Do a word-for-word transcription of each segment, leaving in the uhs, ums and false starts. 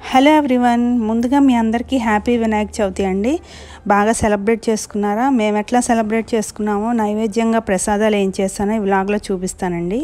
Hello everyone, ముందుగా మీ అందరికీ happy Vinayaka Chavithi అండి. బాగా సెలబ్రేట్ చేసుకున్నారా? మేము ఎట్లా సెలబ్రేట్ చేసుకున్నామో, నైవేద్యంగా ప్రసాదాలు ఏం చేస్తానో ఈ వ్లాగ్లో చూపిస్తానండి.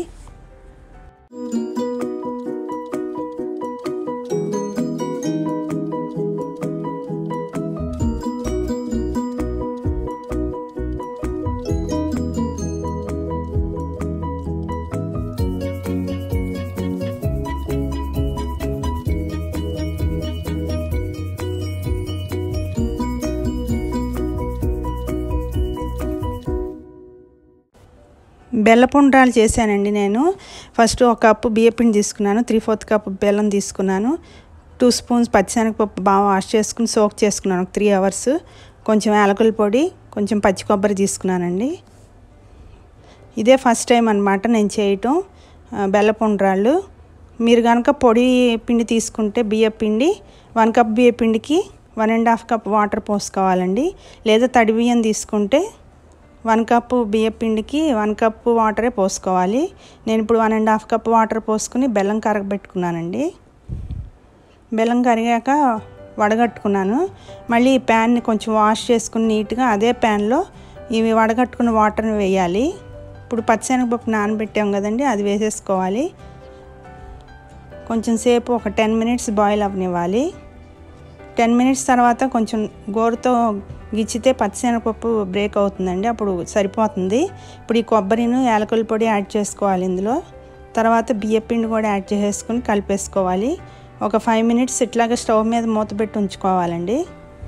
బెల్లపుండ్రాలు చేశానండి. నేను ఫస్ట్ ఒక కప్పు బియ్యపిండి తీసుకున్నాను, త్రీ ఫోర్త్ కప్పు బెల్లం తీసుకున్నాను, టూ స్పూన్స్ పచ్చిశనగపప్పు బాగా వాష్ చేసుకుని సోక్ చేసుకున్నాను ఒక త్రీ అవర్స్, కొంచెం యాలకుల పొడి, కొంచెం పచ్చి కొబ్బరి తీసుకున్నానండి. ఇదే ఫస్ట్ టైం అనమాట నేను చేయటం బెల్లపుండ్రాళ్ళు. మీరు కనుక పొడి పిండి తీసుకుంటే బియ్యపిండి వన్ కప్ బియ్యపిండికి one and half cup water పోసుకోవాలండి. లేదా తడి బియ్యం తీసుకుంటే వన్ కప్పు బియ్యపిండికి వన్ కప్పు వాటరే పోసుకోవాలి. నేను ఇప్పుడు one and half cup water పోసుకుని బెల్లం కరగబెట్టుకున్నానండి. బెల్లం కరిగాక వడగట్టుకున్నాను. మళ్ళీ ఈ ప్యాన్ని కొంచెం వాష్ చేసుకుని నీట్గా అదే ప్యాన్లో ఇవి వడగట్టుకున్న వాటర్ని వేయాలి. ఇప్పుడు పచ్చిశనగపప్పు నానబెట్టాం కదండి, అది వేసేసుకోవాలి. కొంచెం సేపు ఒక టెన్ మినిట్స్ బాయిల్ అవ్వనివ్వాలి. టెన్ మినిట్స్ తర్వాత కొంచెం గోరుతో గిచ్చితే పచ్చిశనగపప్పు బ్రేక్ అవుతుందండి, అప్పుడు సరిపోతుంది. ఇప్పుడు ఈ కొబ్బరిని యాలకుల పొడి యాడ్ చేసుకోవాలి ఇందులో. తర్వాత బియ్యపిండి కూడా యాడ్ చేసేసుకుని కలిపేసుకోవాలి. ఒక ఫైవ్ మినిట్స్ ఇట్లాగే స్టవ్ మీద మూత పెట్టి ఉంచుకోవాలండి.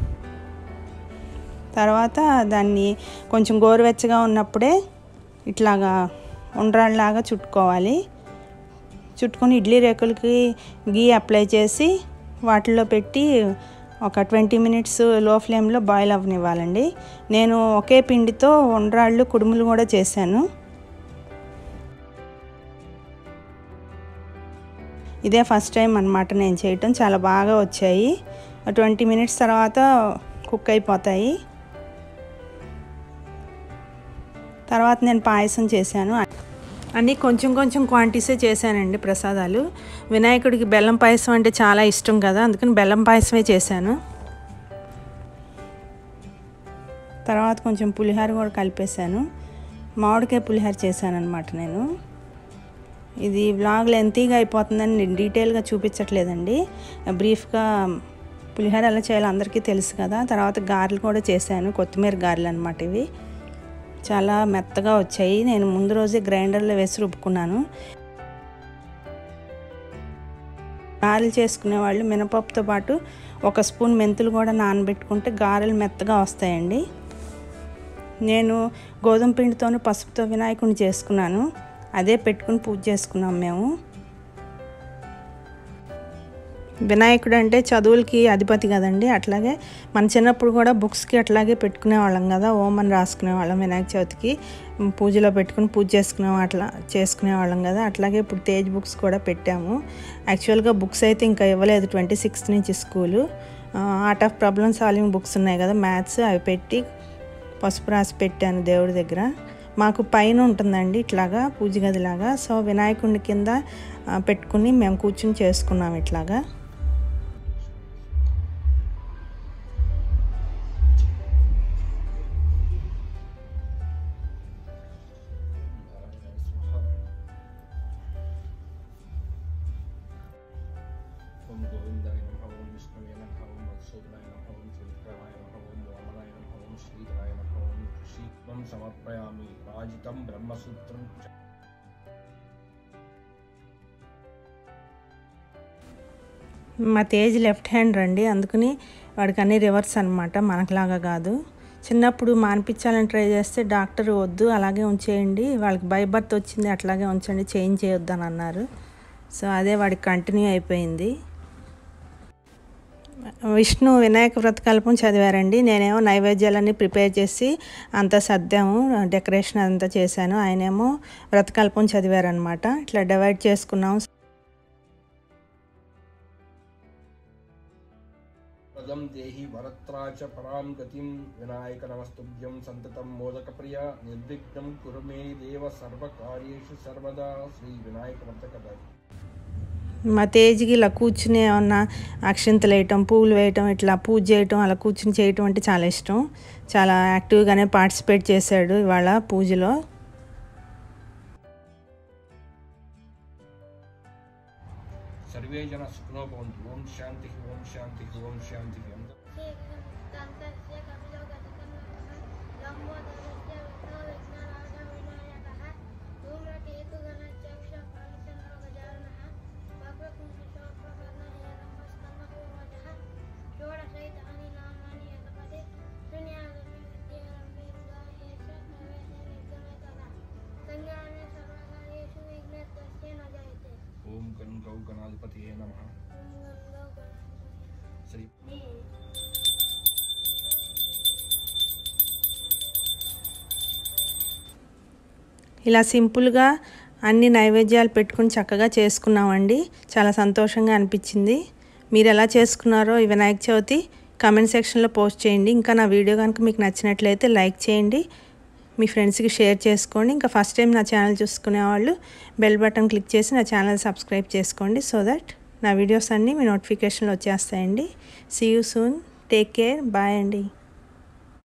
తర్వాత దాన్ని కొంచెం గోరువెచ్చగా ఉన్నప్పుడే ఇట్లాగా ఉండ్రాళ్ళలాగా చుట్టుకోవాలి. చుట్టుకొని ఇడ్లీ రేకులకి గీ అప్లై చేసి వాటిల్లో పెట్టి ఒక ట్వంటీ మినిట్స్ లో ఫ్లేమ్లో బాయిల్ అవ్వనివ్వాలండి. నేను ఒకే పిండితో ఉండ్రాళ్ళు కుడుములు కూడా చేశాను. ఇదే ఫస్ట్ టైం అన్నమాట నేను చేయటం. చాలా బాగా వచ్చాయి. ట్వంటీ మినిట్స్ తర్వాత కుక్ అయిపోతాయి. తర్వాత నేను పాయసం చేశాను. అన్నీ కొంచెం కొంచెం క్వాంటిటీసే చేశానండి ప్రసాదాలు. వినాయకుడికి బెల్లం పాయసం అంటే చాలా ఇష్టం కదా, అందుకని బెల్లం పాయసమే చేశాను. తర్వాత కొంచెం పులిహోర కూడా కలిపేశాను. మామిడికాయ పులిహోర చేశాను అనమాట నేను. ఇది వ్లాగ్ లెంతీగా అయిపోతుందని నేను డీటెయిల్గా చూపించట్లేదండి. బ్రీఫ్గా పులిహోర ఎలా చేయాలో అందరికీ తెలుసు కదా. తర్వాత గారెలు కూడా చేశాను, కొత్తిమీర గారెలు అనమాట. ఇవి చాలా మెత్తగా వచ్చాయి. నేను ముందు రోజే గ్రైండర్లో వేసి రుబ్బుకున్నాను. గారెలు చేసుకునే వాళ్ళు మినపప్పుతో పాటు ఒక స్పూన్ మెంతులు కూడా నానబెట్టుకుంటే గారెలు మెత్తగా వస్తాయండి. నేను గోధుమ పిండితోనూ పసుపుతో వినాయకుడిని చేసుకున్నాను. అదే పెట్టుకుని పూజ చేసుకున్నాం మేము. వినాయకుడు అంటే చదువులకి అధిపతి కదండి. అట్లాగే మన చిన్నప్పుడు కూడా బుక్స్కి అట్లాగే పెట్టుకునే వాళ్ళం కదా, ఓం అని రాసుకునే వాళ్ళం. వినాయక చవితికి పూజలో పెట్టుకుని పూజ చేసుకునే అట్లా చేసుకునే వాళ్ళం కదా. అట్లాగే ఇప్పుడు తేజ్ బుక్స్ కూడా పెట్టాము. యాక్చువల్గా బుక్స్ అయితే ఇంకా ఇవ్వలేదు, ట్వంటీ సిక్స్త్ నుంచి school. Art of problem solving books ఉన్నాయి కదా, మ్యాథ్స్, అవి పెట్టి పసుపు రాసి పెట్టాను దేవుడి దగ్గర. మాకు పైన ఉంటుందండి ఇట్లాగా పూజ గదిలాగా. సో వినాయకుడి కింద పెట్టుకుని మేము కూర్చుని చేసుకున్నాం ఇట్లాగా. సమర్పయామి రాజితం బ్రహ్మసూత్రం. మా తేజ్ లెఫ్ట్ హ్యాండ్ రండి, అందుకని వాడికి అన్ని రివర్స్ అనమాట, మనకులాగా కాదు. చిన్నప్పుడు మానిపించాలని ట్రై చేస్తే డాక్టర్ వద్దు అలాగే ఉంచేయండి, వాళ్ళకి బై బర్త్ వచ్చింది అట్లాగే ఉంచండి, చేంజ్ చేయొద్దు అని అన్నారు. సో అదే వాడికి కంటిన్యూ అయిపోయింది. విష్ణు వినాయక వ్రతకల్పం చదివారండి. నేనేమో నైవేద్యాలన్నీ ప్రిపేర్ చేసి అంతా సర్దాము, డెకరేషన్ అంతా చేశాను. ఆయనేమో వ్రతకల్పం చదివారనమాట. ఇట్లా డివైడ్ చేసుకున్నాము. పదం దేహి వరత్రాచ పరాం గతిం వినాయక నమస్తుభ్యం సంతతం మోదక ప్రియ నిర్విఘ్నం కురు మే దేవ సర్వకార్యేషు సర్వదా. శ్రీ వినాయక వ్రత కథ. మా తేజ్కి ఇలా కూర్చుని ఏమన్నా అక్షింతలు వేయటం పువ్వులు వేయటం ఇట్లా పూజ చేయటం అలా కూర్చుని చేయటం అంటే చాలా ఇష్టం. చాలా యాక్టివ్గానే పార్టిసిపేట్ చేశాడు ఇవాళ పూజలో. సర్వే జన సుఖనో భవంతు. ఓం శాంతి ఓం శాంతి ఓం శాంతి. ఓం గం గౌ గణాధిపతియే నమః. శ్రీ ఇలా సింపుల్గా అన్ని నైవేద్యాలు పెట్టుకుని చక్కగా చేసుకున్నామండి. చాలా సంతోషంగా అనిపించింది. మీరు ఎలా చేసుకున్నారో ఈ వినాయక చవితి కామెంట్ సెక్షన్లో పోస్ట్ చేయండి. ఇంకా నా వీడియో కనుక మీకు నచ్చినట్లయితే లైక్ చేయండి, మీ ఫ్రెండ్స్కి షేర్ చేసుకోండి. ఇంకా ఫస్ట్ టైం నా ఛానల్ చూసుకునే వాళ్ళు బెల్ బటన్ క్లిక్ చేసి నా ఛానల్ సబ్స్క్రైబ్ చేసుకోండి. సో దట్ నా వీడియోస్ అన్నీ మీ నోటిఫికేషన్లో వచ్చేస్తాయండి. See you soon. Take care. Bye అండి.